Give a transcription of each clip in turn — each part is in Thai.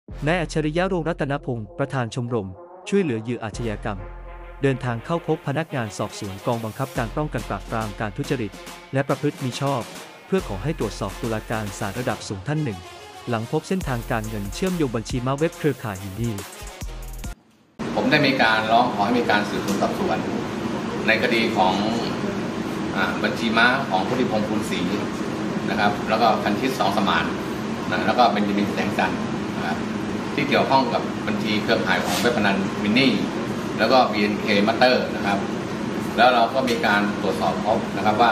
นายอัจฉริยะ โรจน์รัตนพงศ์ ประธานชมรมช่วยเหลือเหยื่ออาชญากรรมเดินทางเข้าพบพนักงานสอบสวนกองบังคับการป้องกันปราบปรามการทุจริตและประพฤติมิชอบเพื่อขอให้ตรวจสอบตุลาการศาลระดับสูงท่านหนึ่งหลังพบเส้นทางการเงินเชื่อมโยงบัญชีม้าเว็บเครือข่ายอินดี้ผมได้มีการร้องขอให้มีการสืบสวนสอบสวนในคดีของบัญชีม้าของพุทธิพงศ์ภูลศรีนะครับแล้วก็คันชิตสองสมานนะแล้วก็เบนจามินแสงจันทร์นะครับที่เกี่ยวข้องกับบัญชีเครือข่ายของเว็บพนันมินนี่แล้วก็ BNK Master นะครับแล้วเราก็มีการตรวจสอบพบนะครับว่า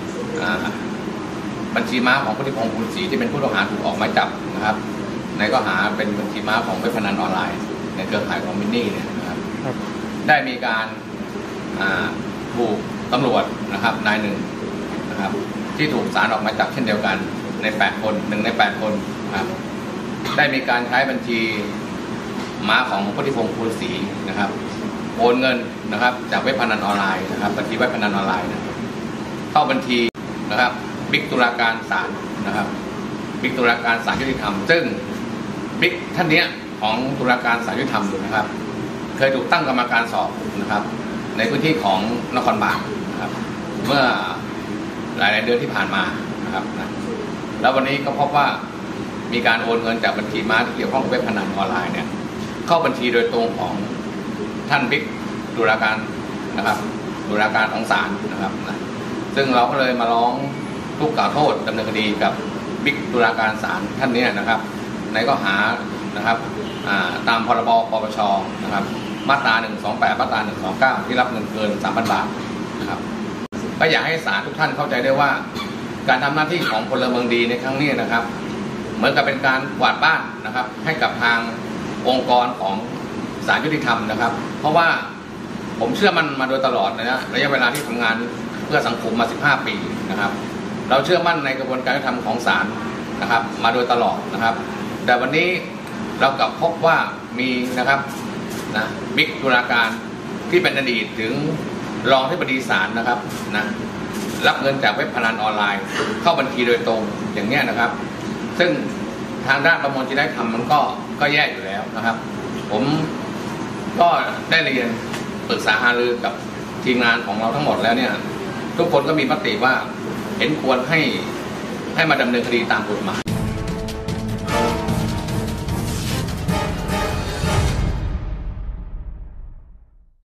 บัญชีม้าของพุทธิพงศ์ภูลศรีที่เป็นผู้ต้องหาถูกออกหมายจับนะครับในข้อหาเป็นบัญชีม้าของเว็บพนันออนไลน์ในเครือข่ายของมินนี่เนี่ยนะครับได้มีการถูกตำรวจนะครับนายหนึ่งนะครับที่ถูกศาลออกหมายจับเช่นเดียวกันใน8คน1ใน8คนนะครับได้มีการใช้บัญชีม้าของพุทธิพงศ์ภูลศรีนะครับโอนเงินนะครับจากเว็บพนันออนไลน์นะครับบัญชีเว็บพนันออนไลน์นะเข้าบัญชีนะครับบิ๊กตุลาการศาลนะครับบิ๊กตุลาการศาลยุติธรรมซึ่งบิ๊กท่านนี้ของตุลาการศาลยุติธรรมนะครับเคยถูกตั้งกรรมการสอบนะครับในพื้นที่ของนครบาลนะครับเมื่อหลายเดือนที่ผ่านมานะครับแล้ววันนี้ก็พบว่ามีการโอนเงินจากบัญชีม้าที่เกี่ยวข้องกับเว็บพนันออนไลน์เนี่ยเข้าบัญชีโดยตรงของท่านบิ๊กตุลาการนะครับตุลาการของศาลนะครับซึ่งเราก็เลยมาร้องทุกข์กล่าวโทษดำเนินคดีกับบิ๊กตุลาการศาลท่านนี้นะครับในข้อหานะครับตามพรบปปชนะครับมาตรา128มาตรา129ที่รับเงินเกิน 3,000 บาทนะครับก็อยากให้ศาลทุกท่านเข้าใจได้ว่าการทำหน้าที่ของพลเมืองดีในครั้งนี้นะครับเหมือนกับเป็นการกวาดบ้านนะครับให้กับทางองค์กรของศาลยุติธรรมนะครับเพราะว่าผมเชื่อมั่นมาโดยตลอดนะระยะเวลาที่ทำงานเพื่อสังคมมา15 ปีนะครับเราเชื่อมั่นในกระบวนการยุติธรรมของศาลนะครับมาโดยตลอดนะครับแต่วันนี้เรากลับพบว่ามีนะครับบิ๊กตุลาการที่เป็นอดีตถึงรองอธิบดีศาลนะครับรับเงินจากเว็บพนันออนไลน์เข้าบัญชีโดยตรงอย่างนี้นะครับซึ่งทางด้านประมวลจริยธรรมมันก็แย่อยู่แล้วนะครับผมก็ได้เรียนปรึกษาหารือกับทีมงานของเราทั้งหมดแล้วเนี่ยทุกคนก็มีมติว่าเห็นควรให้มาดำเนินคดีตามกฎหมาย